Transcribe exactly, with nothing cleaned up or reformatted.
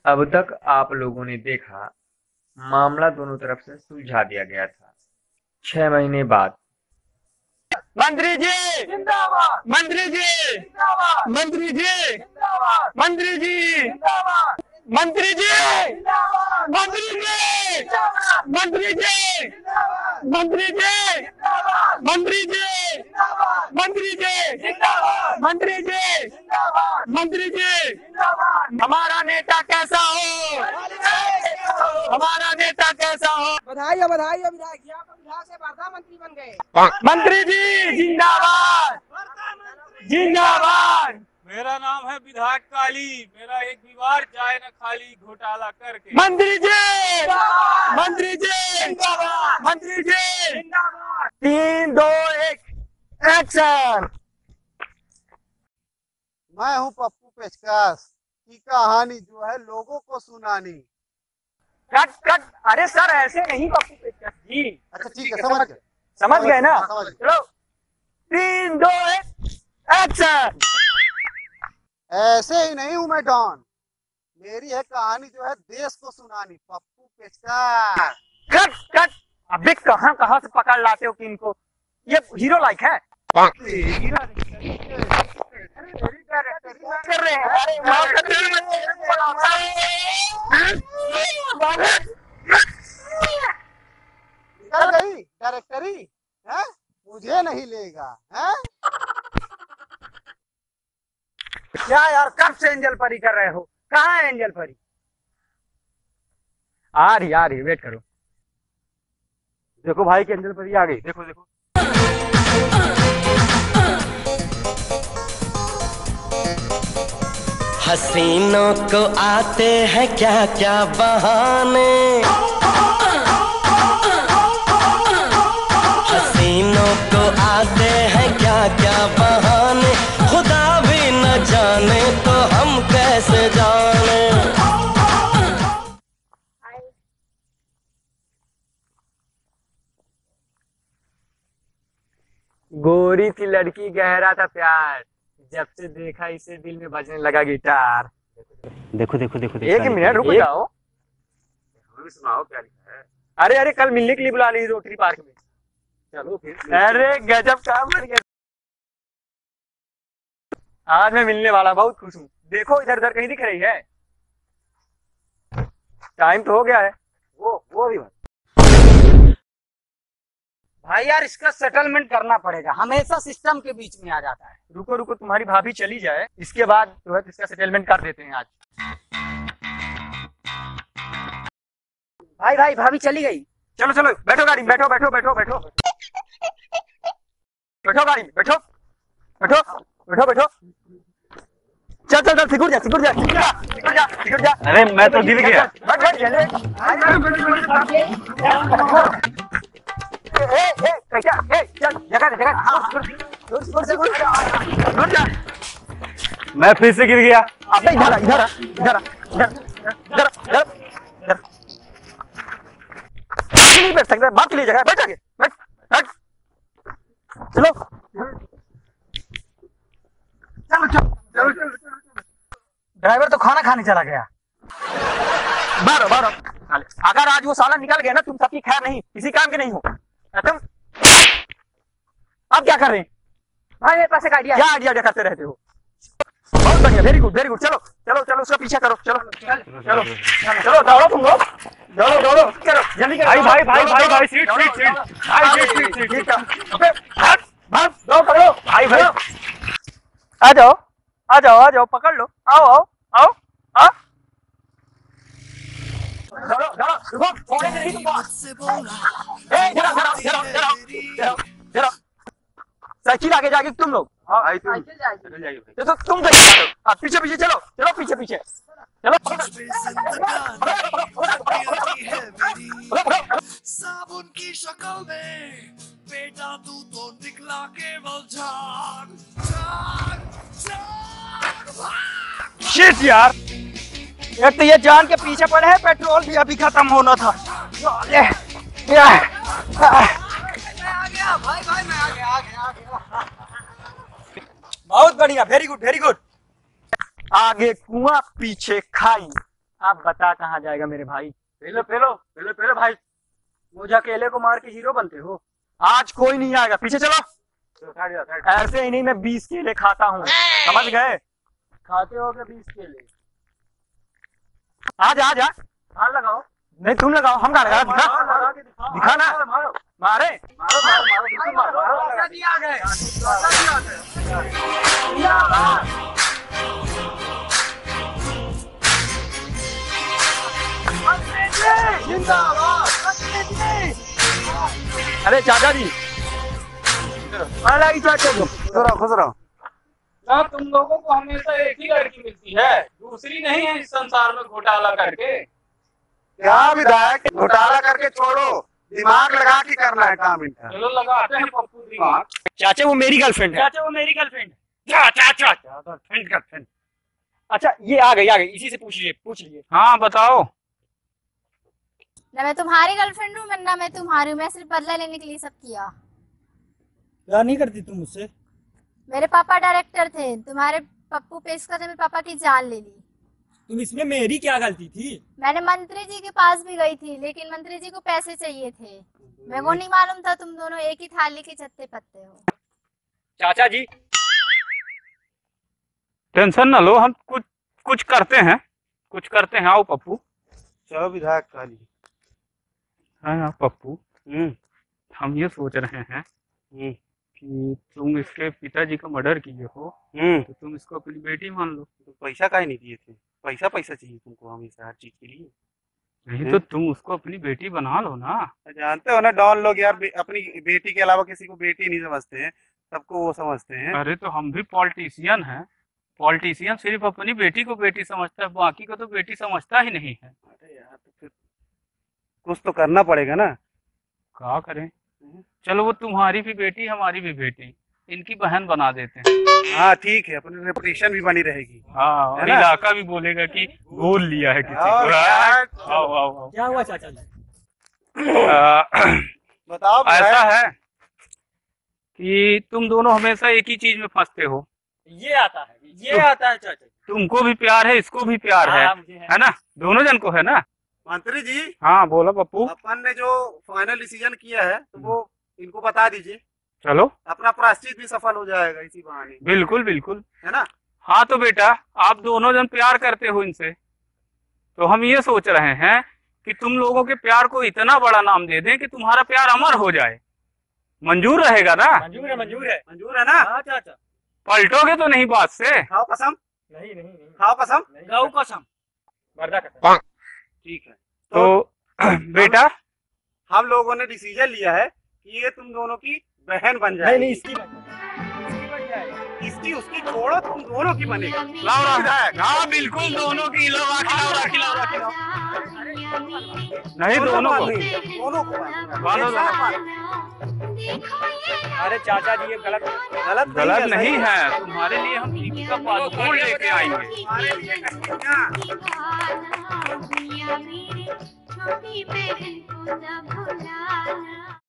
अब तक आप लोगों ने देखा, मामला दोनों तरफ से सुलझा दिया गया था। छह महीने बाद मंत्री जी जिंदाबाद, मंत्री जी जिंदाबाद, मंत्री जी जिंदाबाद, मंत्री जी जिंदाबाद, मंत्री जी जिंदाबाद, मंत्री जी जिंदाबाद, मंत्री जी जिंदाबाद, मंत्री जी जिंदाबाद, मंत्री जी जिंदाबाद, मंत्री जी जिंदाबाद, मंत्री जी जिंदाबाद, मंत्री जी जिंदाबाद। हमारा नेता कैसा हो, हमारा नेता कैसा हो। बधाई हो, बधाई हो विधायक जी, आप विधायक से वार्ता मंत्री बन गए। मंत्री जी जिंदाबाद, जिंदाबाद। मेरा नाम है विधायक काली, मेरा एक भी बार जाए न खाली घोटाला करके। मंत्री जी, मंत्री जी, मंत्री जी, तीन दो एक एक्शन। मैं हूँ पप्पू पेचकस की कहानी जो है लोगों को सुनानी। कट कट, अरे सर ऐसे नहीं पप्पू पेचकस जी। अच्छा ठीक है, समझ गए, समझ गए ना। समझ गए। चलो तीन दो एक एक्शन। ऐसे ही नहीं हूँ मैं डॉन, मेरी है कहानी जो है देश को सुनानी। पप्पू पेचकस। कट कट, अबे कहाँ कहाँ से पकड़ लाते हो कि इनको, ये हीरो लाइक है। कर रहे हैं, अरे निकल गई डायरेक्टरी है, मुझे नहीं लेगा है। क्या यार, कब से एंजल परी कर रहे हो, कहाँ है एंजल परी। आ रही आ रही, वेट करो। देखो भाई की एंजल परी आ गई, देखो देखो। हसीनों को आते हैं क्या क्या बहाने, हसीनों को आते हैं क्या क्या बहाने, खुदा भी न जाने तो हम कैसे जाने। गोरी थी लड़की, गहरा था प्यार, जब से देखा इसे दिल में बजने लगा गिटार। देखो देखो देखो, देखो एक मिनट रुक जाओ, सुनाओ क्या लिखा है। अरे अरे कल मिलने के लिए बुला ली रोटरी पार्क में, चलो फिर। अरे गजब काम कर गया, आज मैं मिलने वाला, बहुत खुश हूँ। देखो इधर उधर कहीं दिख रही है, टाइम तो हो गया है। वो वो भी भाई यार इसका सेटलमेंट करना पड़ेगा, हमेशा सिस्टम के बीच में आ जाता है। रुको रुको, तुम्हारी भाभी चली जाए, इसके बाद जो है इसका सेटलमेंट कर देते हैं आज। भाई भाई भाभी चली गई। चलो चलो बैठो गाड़ी में, बैठो बैठो बैठो बैठो बैठो गाड़ी में, बैठो बैठो बैठो बैठो। चल चल चल, सिकुड़ जा सिकुड़ जा सिकुड़ जा सिकुड़ जा सिकुड़ जा। अरे मैं तो गिर गया। बैठ बैठ जल्दी। ए ए कैसा, ए चल जगह दे जगह, दूर दूर से दूर जा। मैं फिर से गिर गया। अबे इधर आ, इधर आ, इधर आ, इधर इधर इधर इधर। नहीं बैठ सकता, बात के लिए जगह, बैठ आगे, बैठ बैठ। चलो चलो चलो चलो। ड्राइवर तो खाना खाने चला गया। बारो बारो, अगर आज वो साला निकल गया ना, तुम सबकी खैर नहीं, किसी काम के नहीं हो तुम। अब क्या कर रहे हैं भाई मेरे पास एक आइडिया क्या आइडिया करते रहते हो। बहुत बढ़िया, वेरी गुड वेरी गुड। चलो चलो चलो, उसका पीछा करो। चलो चलो चलो, दौड़ो तुम लोग, दौड़ो दौड़ो, करो जल्दी करो। भाई भाई भाई भाई भाई, सीट सीट सीट भाई, सीट सीट सीट ठीक है। अबे भाग भाग, दौड़ करो भाई भाई। आ जाओ आ जाओ आ जाओ, पकड़ लो, आओ आओ आओ आओ। दौड़ो दौड़ो, रुको, छोड़ेंगे नहीं तुमको। ए जरा जरा जरा जरा जरा जरा, साइकिल आगे जाके तुम लोग। हाँ साइकिल जाएगी। ये तो तुम सही चलो, आप पीछे पीछे चलो, चलो पीछे पीछे चलो। साबुन की शक्ल में बेटा तू तो निकला केवल झाग झाग झाग। शिट यार, एक तो ये जान के पीछे पड़े हैं, पेट्रोल भी अभी खत्म होना था। मैं आ गया भाई भाई, मैं आ गया आ गया आ गया। बहुत बढ़िया, वेरी गुड वेरी गुड। आगे कुआं पीछे खाई, आप बता कहाँ जाएगा मेरे भाई। पहले पहले पहले पहले भाई, मुझे अकेले को मार के हीरो बनते हो। आज कोई नहीं आएगा, पीछे चलो। ऐसे ही नहीं, मैं बीस केले खाता हूँ, समझ गए। खाते हो क्या बीस केले? आ जा, आ जा। हाथ लगाओ। नहीं तुम लगाओ, हम कहाँ लगा, दिखा लगा के दिखाओ। दिखा ना। मारो मारो मारे। मारो मारो मारो बिल्कुल मारो। चाचा जी आ गए, चाचा जी आ गए। जिंदाबाद। अरे चाचा जी, अरे चाचा जी, खुश रहो खुश रहो। ना तुम लोगों को हमेशा एक ही लड़की मिलती है, दूसरी नहीं है इस संसार में घोटाला करके। क्या विधायक, घोटाला करके छोड़ो, दिमाग लगा के करना है काम इनका। चलो लगाते हैं पप्पू दिमाग। चाचा वो मेरी गर्लफ्रेंड है। चाचा वो मेरी गर्लफ्रेंड। चाचा चाचा गर्लफ्रेंड गर्लफ्रेंड। अच्छा ये आ गई, आ गई, इसी से पूछ लीजिए, पूछ लीजिए। हाँ बताओ। ना मैं तुम्हारी गर्लफ्रेंड हूँ ना मैं तुम्हारी हूँ, मैं सिर्फ बदला लेने के लिए सब किया। प्यार नहीं करती तुम मुझसे? मेरे पापा डायरेक्टर थे, तुम्हारे पप्पू पेशकर ने मेरे पापा की जान ले ली। तुम इसमें मेरी क्या गलती थी? मैंने मंत्री जी के पास भी गई थी, लेकिन मंत्री जी को पैसे चाहिए थे। मेरे को नहीं मालूम था तुम दोनों एक ही थाली के छत्ते पत्ते हो। चाचा जी टेंशन न लो, हम कुछ कुछ करते हैं, कुछ करते हैं। आओ पप्पू। चलो विधायक काली। हाँ हाँ पप्पू, हम्म हम ये सोच रहे हैं हम्म कि तुम इसके पिताजी का मर्डर किए हो, हम्म तो तुम इसको अपनी बेटी मान लो। तो पैसा काहे नहीं दिए थे? पैसा पैसा चाहिए तुमको हमेशा हर चीज के लिए। नहीं तो तुम उसको अपनी बेटी बना लो ना। जानते हो ना डॉन लोग यार, बे, अपनी बेटी के अलावा किसी को बेटी नहीं समझते हैं, सबको वो समझते हैं। अरे तो हम भी पॉलिटिशियन हैं, पॉलिटिशियन सिर्फ अपनी बेटी को बेटी समझता है, बाकी को तो बेटी समझता ही नहीं है। अरे यार तो फिर कुछ तो करना पड़ेगा ना। क्या करें? चलो वो तुम्हारी भी बेटी हमारी भी बेटी, इनकी बहन बना देते हैं। हाँ ठीक है, अपनी रेपुटेशन भी बनी रहेगी। हाँ, और है ना? इलाका भी बोलेगा कि गोल लिया है किसी और को। यार, आओ आओ आओ। क्या हुआ चाचा जी? आ, बताओ ऐसा विधायक। है कि तुम दोनों हमेशा एक ही चीज में फंसते हो। ये आता है, ये आता है चाचा जी। तुमको भी प्यार है, इसको भी प्यार है, हाँ, मुझे है। है ना? दोनों जन को है ना? मंत्री जी, हाँ बोलो पप्पू। अपन ने जो फाइनल डिसीजन किया है तो वो इनको बता दीजिए, चलो अपना प्रायश्चित भी सफल हो जाएगा इसी बहाने, बिल्कुल बिल्कुल। है ना? हाँ तो बेटा, आप दोनों जन प्यार करते हो इनसे, तो हम ये सोच रहे हैं कि तुम लोगों के प्यार को इतना बड़ा नाम दे दें कि तुम्हारा प्यार अमर हो जाए। मंजूर रहेगा ना? मंजूर है, मंजूर है। मंजूर है ना? हाँ चाचा। पलटोगे तो नहीं बात से? खाओ कसम, नहीं नहीं नहीं, खाओ कसम। गौ कसम, मर्दा कसम। ठीक है, तो बेटा हम लोगों ने डिसीजन लिया है कि ये तुम दोनों की बहन बन नहीं जाएगी। नहीं, इसकी इसकी बन जाएगी। इसकी उसकी छोड़ो, तुम दोनों की बनेगी। लाओ विधायक। हाँ बिल्कुल, दोनों की। लो राखी लाओ, राखी लाओ, राखी लाओ। नहीं दोनों को बांधनी, दोनों को बांधनी। बांधो, एक साथ बांधो। अरे चाचा जी ये गलत गलत गलत नहीं सही है, तुम्हारे लिए हम दीदी का पादुकोण लेके आएंगे। तुम्हारे लिए कन्या। छोटी बहन को न भुलाना।